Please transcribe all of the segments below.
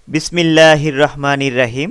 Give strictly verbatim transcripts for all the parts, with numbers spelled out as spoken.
বিসমিল্লাহির রহমানির রহিম।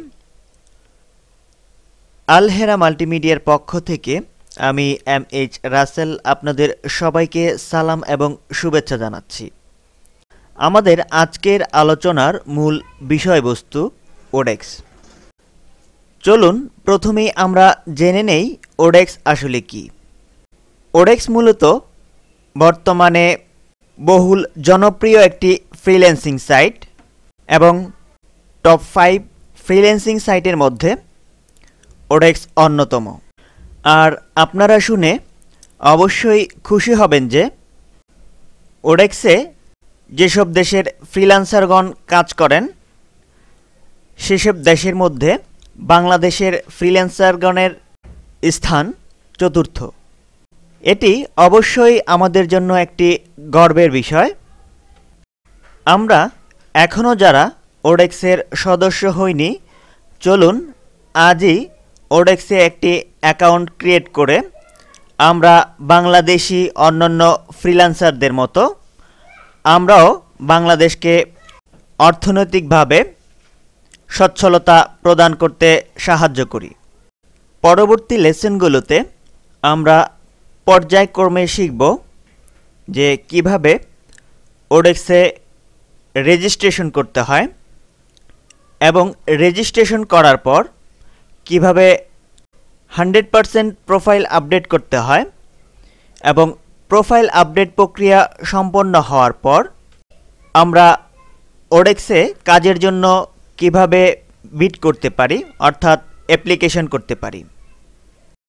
আলহেরা মাল্টিমিডিয়ার পক্ষ থেকে আমি এম এইচ রাসেল আপনাদের সবাইকে সালাম এবং শুভেচ্ছা জানাচ্ছি। আমাদের আজকের আলোচনার মূল বিষয়বস্তু ওডেক্স। চলুন প্রথমেই আমরা জেনে নেই ওডেক্স আসলে কি। ওডেক্স মূলত বর্তমানে বহুল জনপ্রিয় একটি ফ্রিল্যান্সিং সাইট এবং টপ ফাইভ ফ্রিল্যান্সিং সাইটের মধ্যে ওডেক্স অন্যতম। আর আপনারা শুনে অবশ্যই খুশি হবেন যে ওডেক্সে যেসব দেশের ফ্রিল্যান্সারগণ কাজ করেন সেসব দেশের মধ্যে বাংলাদেশের ফ্রিল্যান্সারগণের স্থান চতুর্থ। এটি অবশ্যই আমাদের জন্য একটি গর্বের বিষয়। আমরা এখনও যারা ওডেক্সের সদস্য হইনি, চলুন আজই ওডেক্সে একটি অ্যাকাউন্ট ক্রিয়েট করে আমরা বাংলাদেশি অন্যান্য ফ্রিল্যান্সারদের মতো আমরাও বাংলাদেশকে অর্থনৈতিকভাবে সচ্ছলতা প্রদান করতে সাহায্য করি। পরবর্তী লেসনগুলোতে আমরা পর্যায়ক্রমে শিখব যে কিভাবে ওডেক্সে রেজিস্ট্রেশন করতে হয় এবং রেজিস্ট্রেশন করার পর কিভাবে হান্ড্রেড পারসেন্ট প্রোফাইল আপডেট করতে হয় এবং প্রোফাইল আপডেট প্রক্রিয়া সম্পন্ন হওয়ার পর আমরা ওডেক্সে কাজের জন্য কিভাবে বিড করতে পারি অর্থাৎ অ্যাপ্লিকেশন করতে পারি।